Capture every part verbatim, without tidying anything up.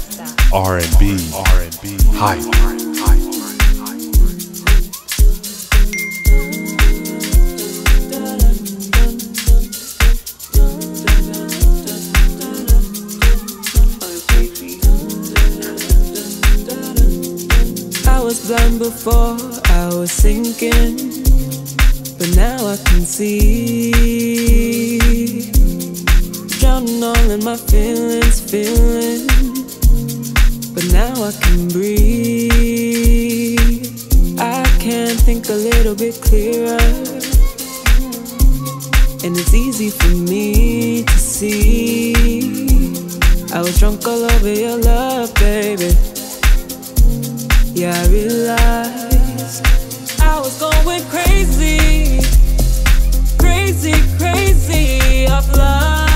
R and B Hype. I was blind before, I was sinking, but now I can see. Drowning all in my feelings, feeling, but now I can breathe. I can think a little bit clearer, and it's easy for me to see. I was drunk all over your love, baby. Yeah, I realized I was going crazy, crazy, crazy of love.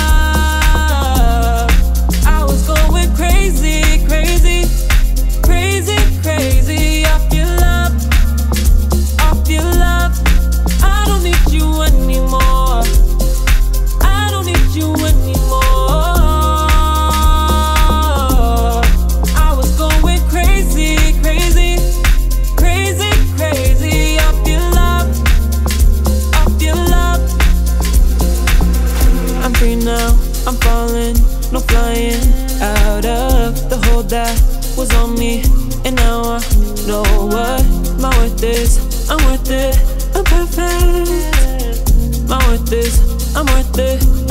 I was going crazy, crazy, crazy, crazy of your love, of your love. I don't need you anymore. I don't need you anymore. I was going crazy. Now I'm falling, no flying out of the hole that was on me, and now I know what my worth is. I'm worth it, I'm perfect. My worth is, I'm worth it.